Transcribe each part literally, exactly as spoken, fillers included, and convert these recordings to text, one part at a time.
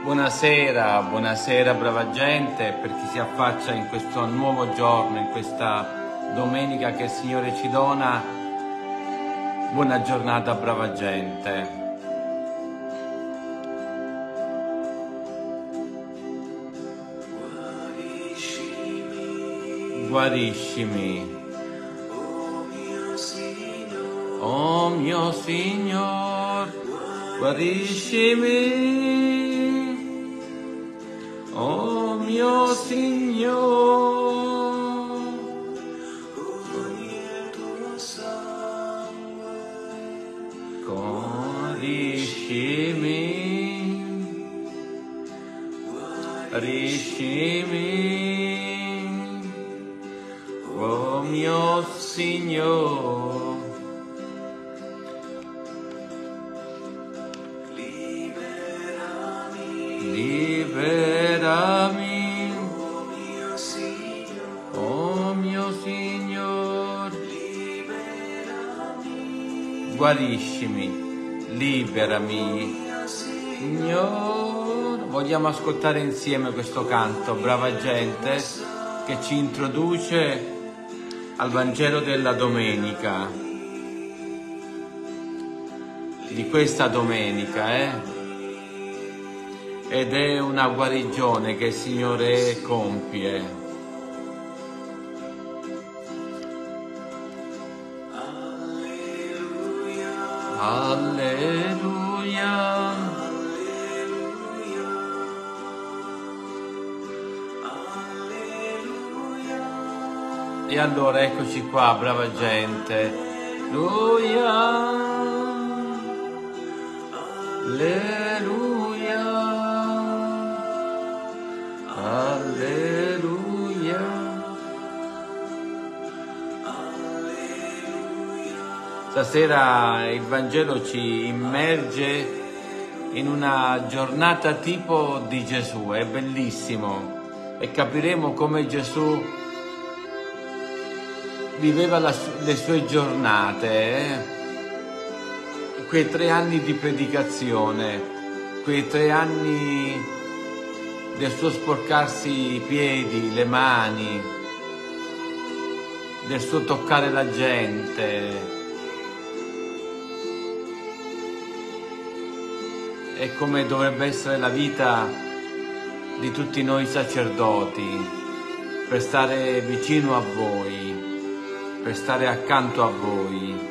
Buonasera, buonasera brava gente, per chi si affaccia in questo nuovo giorno, in questa domenica che il Signore ci dona. Buona giornata brava gente. Guariscimi, oh mio Signore, guariscimi. Oh mio Signore, guariscimi, guariscimi, oh mio Signore. Liberami, oh mio Signore, guariscimi, liberami, Signore. Vogliamo ascoltare insieme questo canto, brava gente, che ci introduce al Vangelo della domenica, di questa domenica, eh? Ed è una guarigione che il Signore compie. Alleluia. E allora eccoci qua, brava gente. Alleluia. Alleluia. Alleluia. Stasera il Vangelo ci immerge in una giornata tipo di Gesù, è bellissimo, e capiremo come Gesù viveva la, le sue giornate, eh? Quei tre anni di predicazione, quei tre anni del suo sporcarsi i piedi, le mani, del suo toccare la gente. È come dovrebbe essere la vita di tutti noi sacerdoti, per stare vicino a voi, per stare accanto a voi.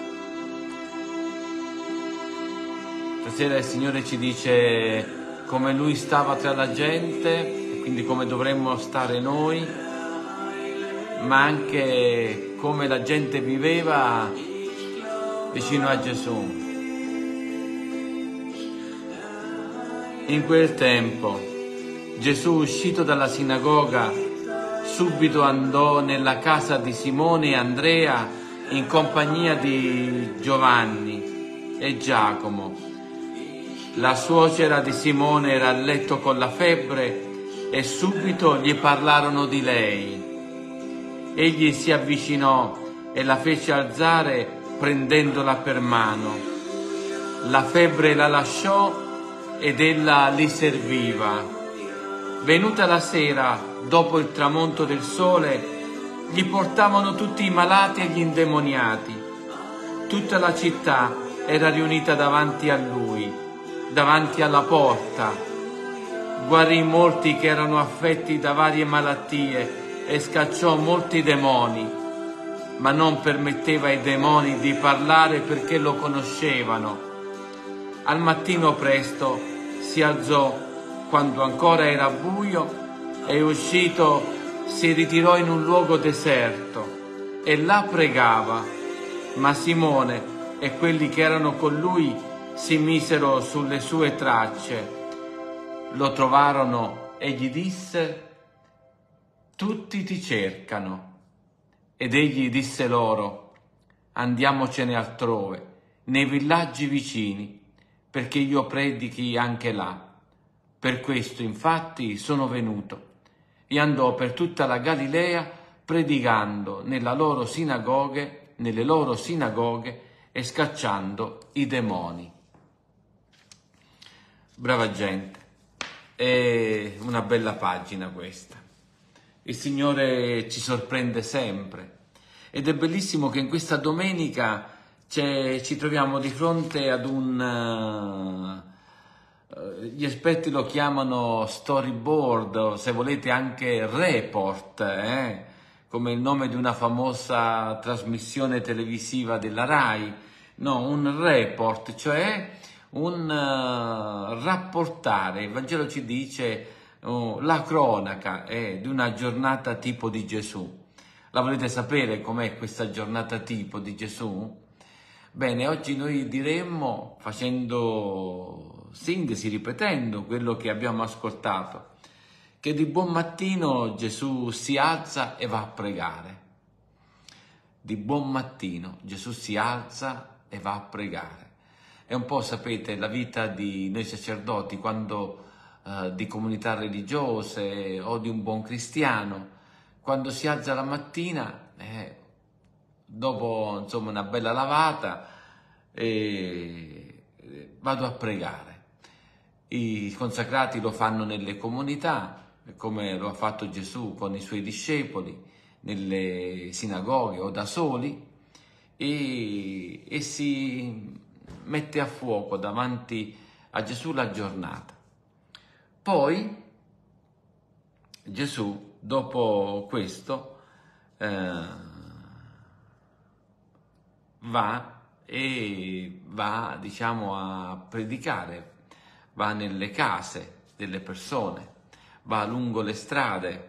Stasera il Signore ci dice come Lui stava tra la gente, quindi come dovremmo stare noi, ma anche come la gente viveva vicino a Gesù. In quel tempo Gesù, uscito dalla sinagoga, subito andò nella casa di Simone e Andrea in compagnia di Giovanni e Giacomo. La suocera di Simone era a letto con la febbre e subito gli parlarono di lei. Egli si avvicinò e la fece alzare prendendola per mano. La febbre la lasciò ed ella li serviva. Venuta la sera, dopo il tramonto del sole, gli portavano tutti i malati e gli indemoniati. Tutta la città era riunita davanti a lui, davanti alla porta. Guarì molti che erano affetti da varie malattie e scacciò molti demoni, ma non permetteva ai demoni di parlare perché lo conoscevano. Al mattino presto si alzò, quando ancora era buio, e uscito si ritirò in un luogo deserto e là pregava. Ma Simone e quelli che erano con lui si misero sulle sue tracce. Lo trovarono e gli disse: tutti ti cercano. Ed egli disse loro: andiamocene altrove, nei villaggi vicini, perché io predichi anche là. Per questo infatti sono venuto. E andò per tutta la Galilea predicando nella loro sinagoghe, nelle loro sinagoghe e scacciando i demoni. Brava gente, È una bella pagina questa. Il Signore ci sorprende sempre ed è bellissimo che in questa domenica ci troviamo di fronte ad un... Uh, gli esperti lo chiamano storyboard, o se volete anche report, eh? Come il nome di una famosa trasmissione televisiva della Rai. No, un report, cioè un uh, rapportare. Il Vangelo ci dice uh, la cronaca eh, di una giornata tipo di Gesù. La volete sapere com'è questa giornata tipo di Gesù? Bene, oggi noi diremmo, facendo sintesi, ripetendo quello che abbiamo ascoltato, che di buon mattino Gesù si alza e va a pregare. Di buon mattino Gesù si alza e va a pregare. È un po', sapete, la vita di noi sacerdoti, quando eh, di comunità religiose o di un buon cristiano, quando si alza la mattina, eh, dopo insomma una bella lavata, eh, vado a pregare. I consacrati lo fanno nelle comunità, come lo ha fatto Gesù con i suoi discepoli, nelle sinagoghe o da soli, e, e si mette a fuoco davanti a Gesù la giornata. Poi Gesù, dopo questo, eh, va e va, diciamo, a predicare, va nelle case delle persone, va lungo le strade.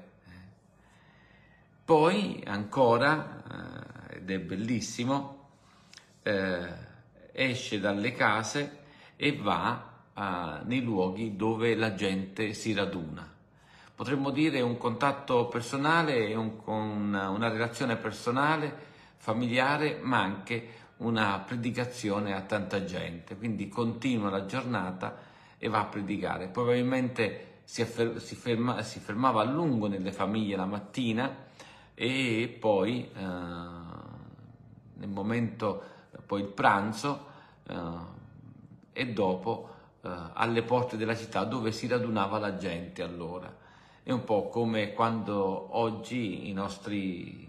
Poi ancora, eh, ed è bellissimo, eh, esce dalle case e va eh, nei luoghi dove la gente si raduna. Potremmo dire un contatto personale, un, con una relazione personale, familiare, ma anche una predicazione a tanta gente. Quindi continua la giornata e va a predicare. Probabilmente si, affer- si, ferma- si fermava a lungo nelle famiglie la mattina e poi eh, nel momento, poi il pranzo eh, e dopo eh, alle porte della città dove si radunava la gente allora. È un po' come quando oggi i nostri,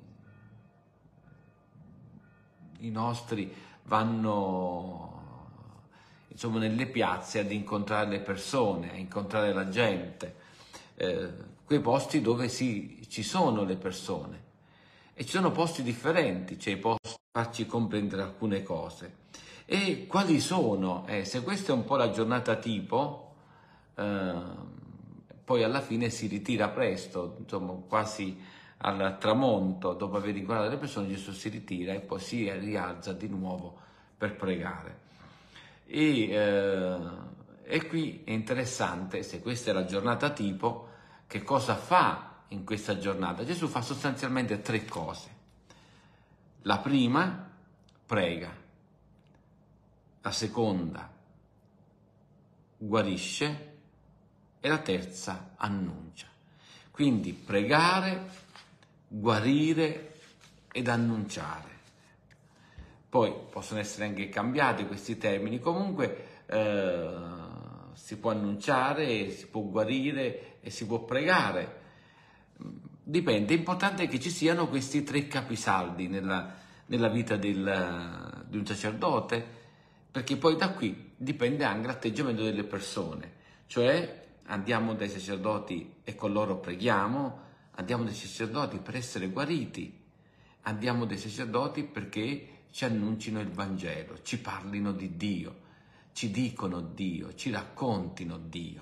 i nostri vanno insomma nelle piazze ad incontrare le persone, a incontrare la gente, eh, quei posti dove si, ci sono le persone. E ci sono posti differenti, c'è i posti per farci comprendere alcune cose. E quali sono? Eh, se questa è un po' la giornata tipo, eh, poi alla fine si ritira presto, insomma quasi al tramonto, dopo aver incontrato le persone, Gesù si ritira e poi si rialza di nuovo per pregare. E, eh, e qui è interessante, se questa è la giornata tipo, che cosa fa in questa giornata? Gesù fa sostanzialmente tre cose. La prima, prega. La seconda, guarisce. E la terza, annuncia. Quindi pregare, guarire ed annunciare. Poi possono essere anche cambiati questi termini, comunque eh, si può annunciare, si può guarire e si può pregare. Dipende, è importante che ci siano questi tre capisaldi nella, nella vita del, di un sacerdote, perché poi da qui dipende anche l'atteggiamento delle persone, cioè andiamo dai sacerdoti e con loro preghiamo, andiamo dai sacerdoti per essere guariti, andiamo dai sacerdoti perché ci annuncino il Vangelo, ci parlino di Dio, ci dicono Dio, ci raccontino Dio.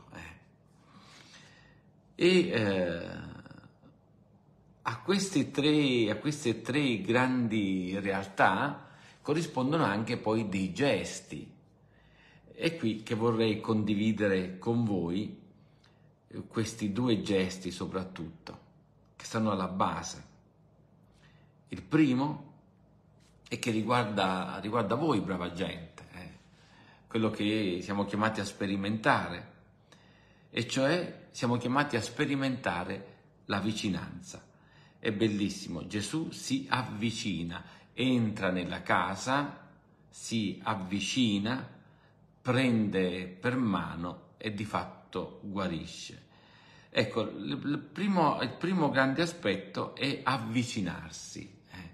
Eh. E eh, a, queste tre, a queste tre grandi realtà corrispondono anche poi dei gesti. È qui che vorrei condividere con voi questi due gesti soprattutto, che stanno alla base. Il primo è che riguarda, riguarda voi, brava gente, eh, quello che siamo chiamati a sperimentare, e cioè siamo chiamati a sperimentare la vicinanza. È bellissimo, Gesù si avvicina, entra nella casa, si avvicina, prende per mano e di fatto guarisce. Ecco, il, il, primo, il primo grande aspetto è avvicinarsi. Eh.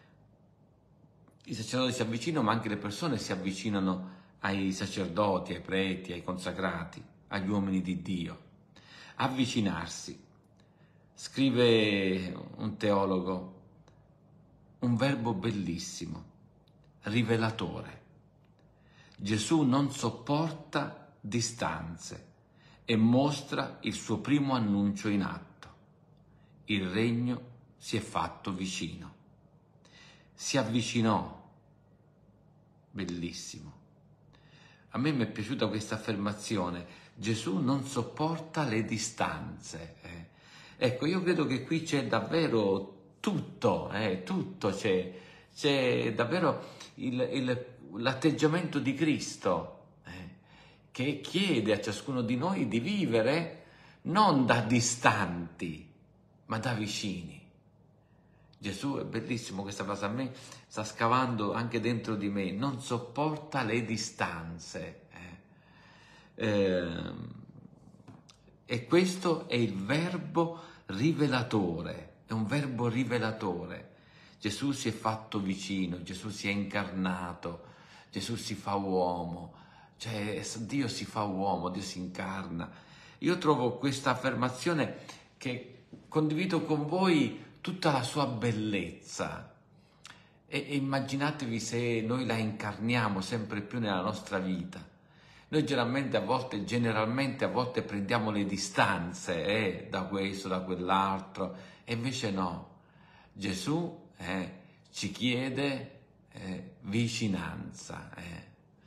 I sacerdoti si avvicinano, ma anche le persone si avvicinano ai sacerdoti, ai preti, ai consacrati, agli uomini di Dio. Avvicinarsi. Scrive un teologo un verbo bellissimo, rivelatore. Gesù non sopporta distanze e mostra il suo primo annuncio in atto. Il regno si è fatto vicino. Si avvicinò. Bellissimo. A me mi è piaciuta questa affermazione. Gesù non sopporta le distanze. Eh. Ecco, io credo che qui c'è davvero tutto, eh, tutto c'è. C'è davvero il, il, l'atteggiamento di Cristo, eh, che chiede a ciascuno di noi di vivere non da distanti, ma da vicini. Gesù, è bellissimo questa frase, a me sta scavando anche dentro di me, non sopporta le distanze. Eh. Eh, e questo è il verbo rivelatore, è un verbo rivelatore. Gesù si è fatto vicino, Gesù si è incarnato, Gesù si fa uomo, cioè Dio si fa uomo, Dio si incarna. Io trovo questa affermazione che condivido con voi tutta la sua bellezza e, e immaginatevi se noi la incarniamo sempre più nella nostra vita. Noi generalmente a volte, generalmente a volte prendiamo le distanze eh, da questo, da quell'altro, e invece no. Gesù eh, ci chiede eh, vicinanza, eh,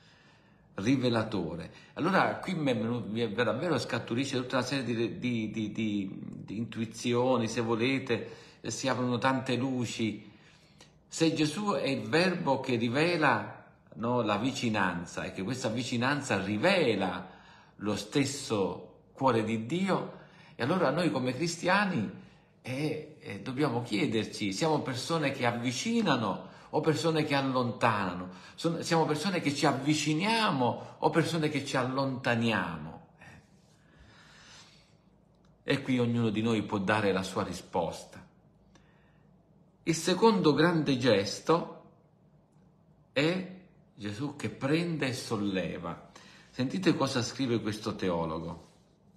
rivelatore. Allora qui mi, è venuto, mi è davvero scaturisce tutta una serie di, di, di, di, di intuizioni, se volete, si aprono tante luci. Se Gesù è il verbo che rivela, no, la vicinanza, e che questa vicinanza rivela lo stesso cuore di Dio, e allora noi come cristiani eh, eh, dobbiamo chiederci, siamo persone che avvicinano o persone che allontanano? Sono, siamo persone che ci avviciniamo o persone che ci allontaniamo? Eh. E qui ognuno di noi può dare la sua risposta. Il secondo grande gesto è Gesù che prende e solleva. Sentite cosa scrive questo teologo.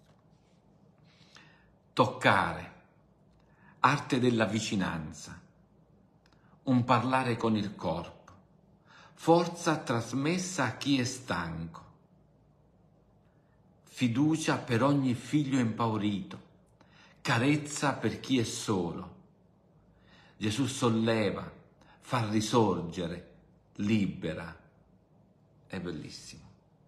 Toccare, arte della vicinanza, un parlare con il corpo, forza trasmessa a chi è stanco, fiducia per ogni figlio impaurito, carezza per chi è solo. Gesù solleva, fa risorgere, libera. È bellissimo.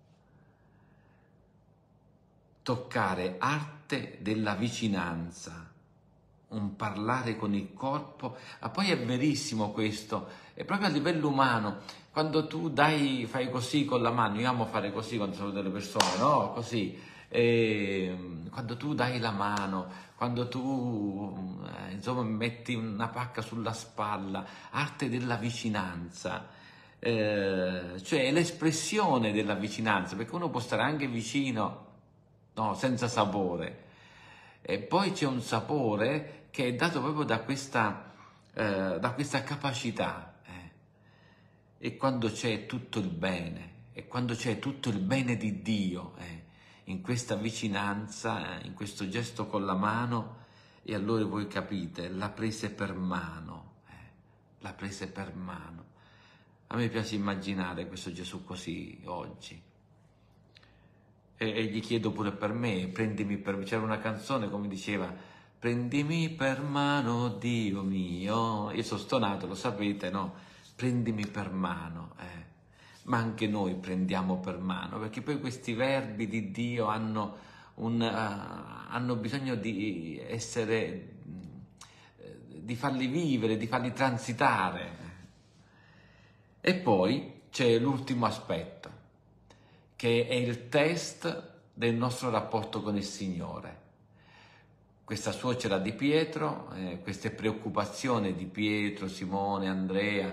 Toccare, arte della vicinanza, un parlare con il corpo. Ma poi è verissimo questo, è proprio a livello umano. Quando tu dai, fai così con la mano, io amo fare così quando sono delle persone, no? Così. E quando tu dai la mano, quando tu eh, insomma metti una pacca sulla spalla, arte della vicinanza. Eh, cioè è l'espressione della vicinanza, perché uno può stare anche vicino, no, senza sapore, e poi c'è un sapore che è dato proprio da questa, eh, da questa capacità, eh. E quando c'è tutto il bene, e quando c'è tutto il bene di Dio, eh, in questa vicinanza, eh, in questo gesto con la mano, e allora voi capite, la prese per mano, eh, la prese per mano. A me piace immaginare questo Gesù così oggi. E, e gli chiedo pure per me, prendimi per... C'era una canzone come diceva, prendimi per mano, Dio mio. Io sono stonato, lo sapete, no? Prendimi per mano. Eh. Ma anche noi prendiamo per mano, perché poi questi verbi di Dio hanno, un, uh, hanno bisogno di essere, di farli vivere, di farli transitare. E poi c'è l'ultimo aspetto, che è il test del nostro rapporto con il Signore. Questa suocera di Pietro, eh, queste preoccupazioni di Pietro, Simone, Andrea,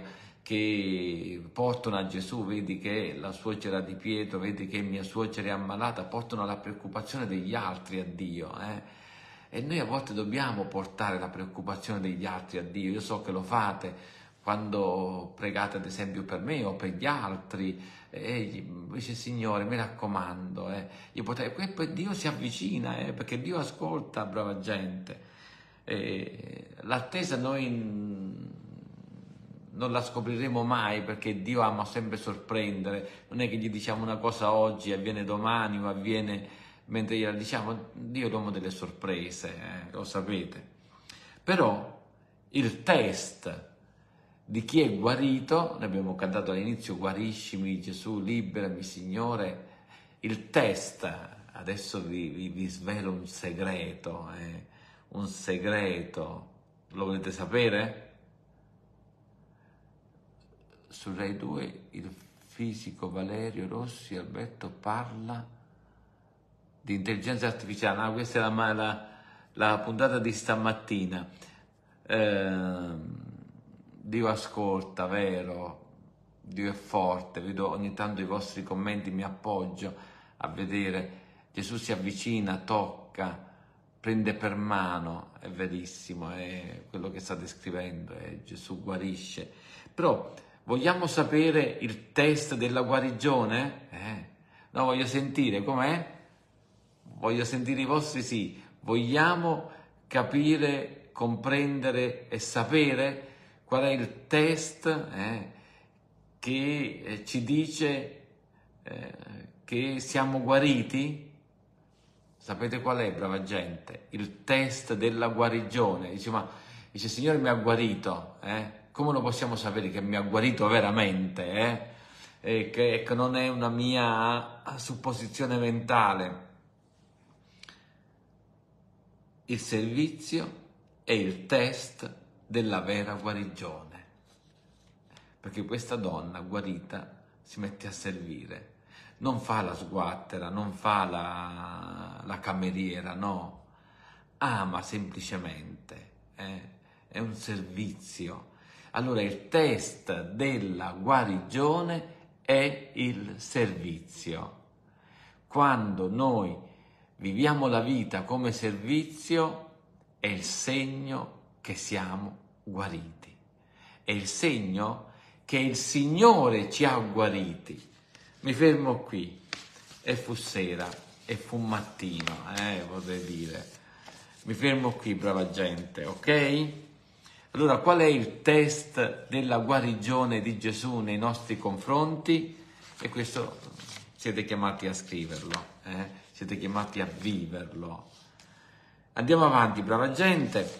che portano a Gesù, vedi che la suocera di Pietro, vedi che mia suocera è ammalata, portano la preoccupazione degli altri a Dio, eh? E noi a volte dobbiamo portare la preoccupazione degli altri a Dio. Io so che lo fate quando pregate ad esempio per me o per gli altri, e dice Signore mi raccomando, eh, io potrei... e poi Dio si avvicina, eh, perché Dio ascolta, brava gente. Eh, l'attesa noi non la scopriremo mai, perché Dio ama sempre sorprendere. Non è che gli diciamo una cosa oggi, avviene domani o avviene mentre gliela diciamo. Dio è l'uomo delle sorprese, eh, lo sapete. Però il test di chi è guarito, ne abbiamo cantato all'inizio, guariscimi Gesù, liberami Signore. Il test, adesso vi, vi, vi svelo un segreto, eh, un segreto, lo volete sapere? Su Rai due il fisico Valerio Rossi Alberto parla di intelligenza artificiale. Ah, questa è la, la, la puntata di stamattina. Eh, Dio ascolta, vero? Dio è forte. Vedo ogni tanto i vostri commenti, mi appoggio a vedere. Gesù si avvicina, tocca, prende per mano. È verissimo, è quello che state scrivendo, è Gesù guarisce. Però vogliamo sapere il test della guarigione? Eh? No, voglio sentire com'è? Voglio sentire i vostri sì. Vogliamo capire, comprendere e sapere qual è il test eh, che eh, ci dice eh, che siamo guariti? Sapete qual è, brava gente? Il test della guarigione. Dice, ma dice, Signore mi ha guarito, eh? Come lo possiamo sapere che mi ha guarito veramente, eh? E che, che non è una mia supposizione mentale? Il servizio è il test della vera guarigione, perché questa donna guarita si mette a servire, non fa la sguattera, non fa la, la cameriera, no, ama semplicemente, eh? È un servizio. Allora il test della guarigione è il servizio. Quando noi viviamo la vita come servizio è il segno che siamo guariti, è il segno che il Signore ci ha guariti. Mi fermo qui, e fu sera, e fu mattino, eh, vorrei dire. Mi fermo qui, brava gente, ok? Allora, qual è il test della guarigione di Gesù nei nostri confronti? E questo siete chiamati a scriverlo, eh? Siete chiamati a viverlo. Andiamo avanti, brava gente.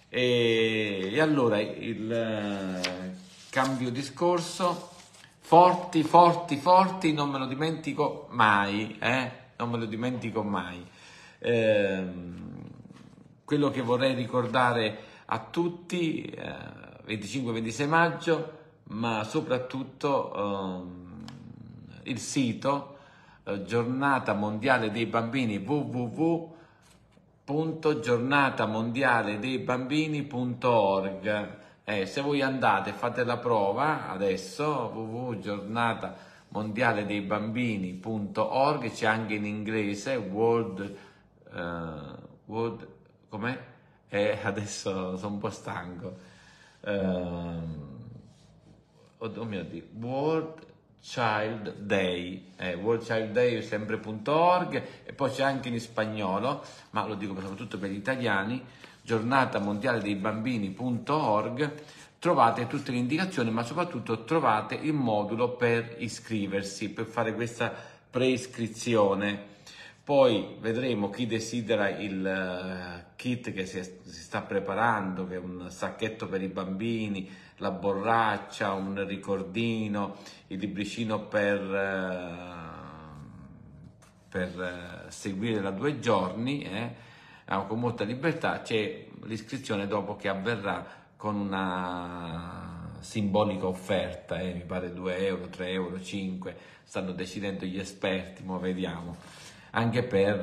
E, e allora il uh, cambio discorso. Forti, forti, forti, non me lo dimentico mai, eh? Non me lo dimentico mai. Eh, quello che vorrei ricordare a tutti, eh, venticinque ventisei maggio, ma soprattutto eh, il sito eh, Giornata Mondiale dei Bambini, w w w punto giornata mondiale dei bambini punto org. Eh, se voi andate, fate la prova adesso, w w w punto giornata mondiale dei bambini punto org, c'è anche in inglese, World, uh, World com'è? Eh, adesso sono un po' stanco. Uh, oh mio Dio, World Child Day, eh, World Child Day sempre punto org, e poi c'è anche in spagnolo, ma lo dico soprattutto per gli italiani, giornata mondiale dei bambini punto org. Trovate tutte le indicazioni, ma soprattutto trovate il modulo per iscriversi, per fare questa preiscrizione. Poi vedremo chi desidera il uh, kit che si, si sta preparando, che è un sacchetto per i bambini, la borraccia, un ricordino, il libricino per, uh, per uh, seguire da due giorni, eh, con molta libertà. C'è l'iscrizione dopo che avverrà con una simbolica offerta, eh, mi pare due euro, tre euro, cinque, stanno decidendo gli esperti, ma vediamo. Anche per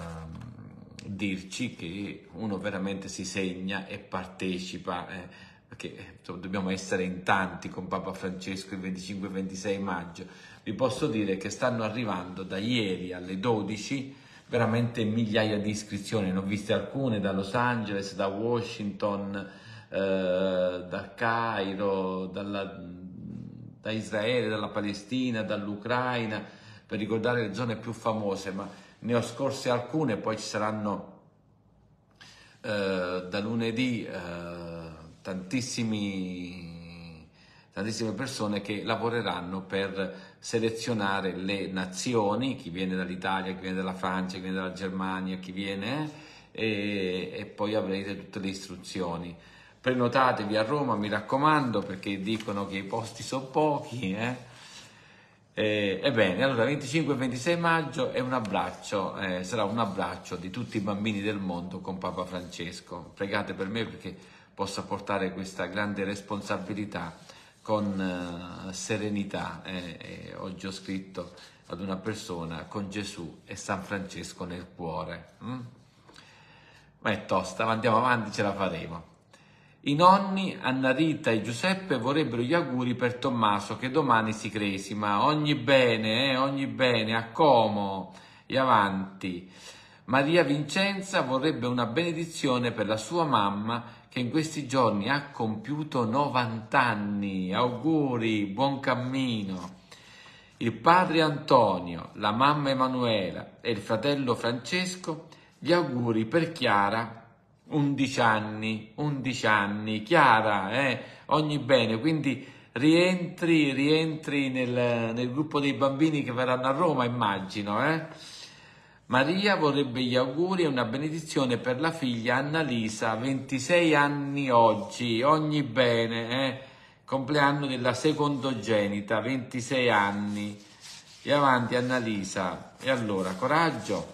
eh, dirci che uno veramente si segna e partecipa, eh, perché insomma, dobbiamo essere in tanti con Papa Francesco il venticinque e ventisei maggio, vi posso dire che stanno arrivando da ieri alle dodici veramente migliaia di iscrizioni, ne ho viste alcune da Los Angeles, da Washington, eh, da Cairo, dalla, da Israele, dalla Palestina, dall'Ucraina, per ricordare le zone più famose, ma ne ho scorse alcune, poi ci saranno eh, da lunedì eh, tantissimi, tantissime persone che lavoreranno per selezionare le nazioni, chi viene dall'Italia, chi viene dalla Francia, chi viene dalla Germania, chi viene, e, e poi avrete tutte le istruzioni. Prenotatevi a Roma, mi raccomando, perché dicono che i posti sono pochi, eh? Eh, ebbene, allora venticinque e ventisei maggio è un abbraccio, eh, sarà un abbraccio di tutti i bambini del mondo con Papa Francesco. Pregate per me perché possa portare questa grande responsabilità con eh, serenità. Eh, eh, oggi ho scritto ad una persona con Gesù e San Francesco nel cuore. Mm? Ma è tosta, ma andiamo avanti, ce la faremo. I nonni, Anna Rita e Giuseppe, vorrebbero gli auguri per Tommaso che domani si cresima. Ogni bene, eh, ogni bene, a Como e avanti. Maria Vincenza vorrebbe una benedizione per la sua mamma che in questi giorni ha compiuto novanta anni. Auguri, buon cammino. Il padre Antonio, la mamma Emanuela e il fratello Francesco, gli auguri per Chiara, undici anni, undici anni, Chiara, eh, ogni bene, quindi rientri, rientri nel, nel gruppo dei bambini che verranno a Roma, immagino, eh. Maria vorrebbe gli auguri e una benedizione per la figlia Annalisa, ventisei anni oggi, ogni bene, eh, compleanno della secondogenita, ventisei anni, e avanti Annalisa, e allora, coraggio.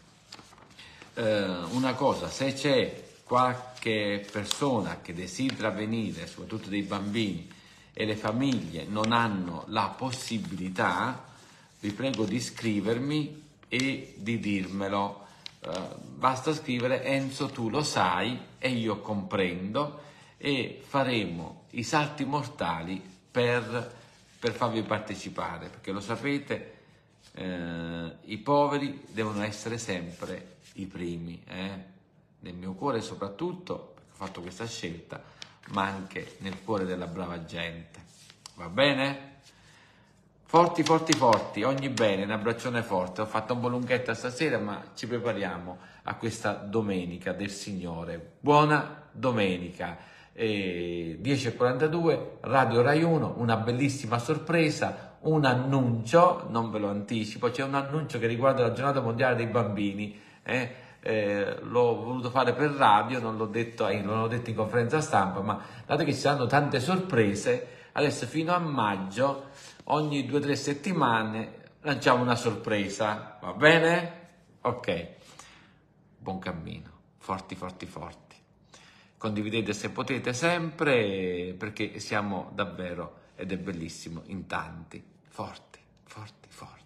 Una cosa, se c'è qualche persona che desidera venire, soprattutto dei bambini, e le famiglie non hanno la possibilità, vi prego di scrivermi e di dirmelo. Uh, basta scrivere Enzo tu lo sai e io comprendo, e faremo i salti mortali per, per farvi partecipare, perché lo sapete, eh, i poveri devono essere sempre i primi, eh? Nel mio cuore soprattutto, perché ho fatto questa scelta, ma anche nel cuore della brava gente. Va bene? Forti, forti, forti, ogni bene, un abbraccione forte. Ho fatto un po' lunghetta stasera, ma ci prepariamo a questa domenica del Signore. Buona domenica. Eh, dieci e quarantadue, Radio Rai uno, una bellissima sorpresa, un annuncio, non ve lo anticipo, c'è un annuncio che riguarda la giornata mondiale dei bambini. Eh, eh, l'ho voluto fare per radio, non l'ho detto, eh, non l'ho detto in conferenza stampa, ma dato che ci saranno tante sorprese, adesso fino a maggio, ogni due o tre settimane, lanciamo una sorpresa, va bene? Ok, buon cammino, forti, forti, forti. Condividete se potete sempre, perché siamo davvero, ed è bellissimo, in tanti, forti, forti, forti.